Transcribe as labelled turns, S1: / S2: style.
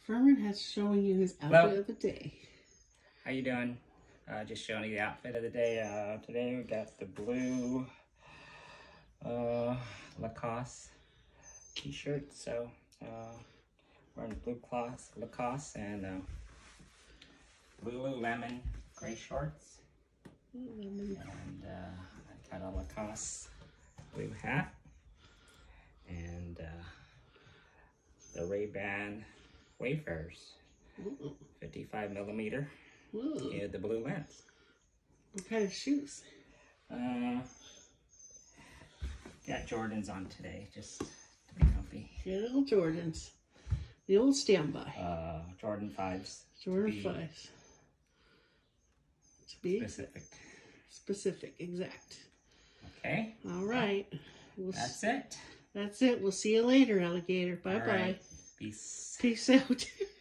S1: Fermin has showing you his outfit
S2: Hello.
S1: of the day.
S2: How you doing? Just showing you the outfit of the day. Today we got the blue Lacoste t-shirt. So wearing the blue Lacoste and Lululemon gray shorts. And I got a Lacoste blue hat and the Ray-Ban Wayfarers 55mm. Yeah, the blue lens.
S1: What kind of shoes?
S2: Got Jordans on today, just to be comfy.
S1: Yeah, little Jordans. The old standby.
S2: Jordan 5s.
S1: Jordan 5s. To be
S2: specific.
S1: Exact.
S2: Okay.
S1: All right.
S2: That's it.
S1: That's it. We'll see you later, alligator. Bye-bye.
S2: Right. Peace.
S1: Peace out.